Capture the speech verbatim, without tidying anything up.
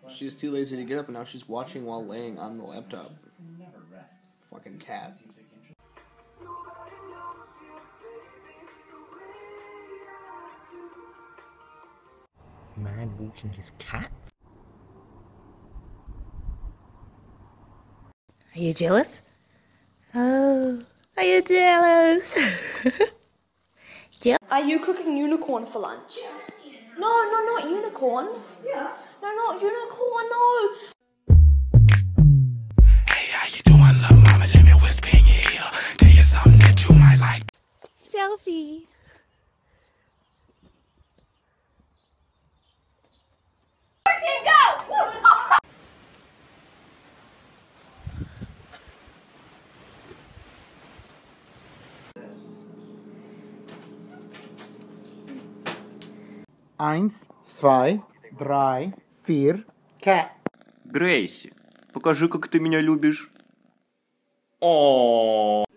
She was too lazy to get up, and now she's watching while laying on the laptop. Fucking cat. Man walking his cat? Are you jealous? Oh, are you jealous? Are you cooking unicorn for lunch? No, no, not unicorn. Yeah. No, not unicorn, no. Hey, how you doing, little mama? Let me whisper in your ear. Tell you something that you might like. Selfie. Go! Eins, zwei, drei, vier, cat. Грейси, покажи, как ты меня любишь. О.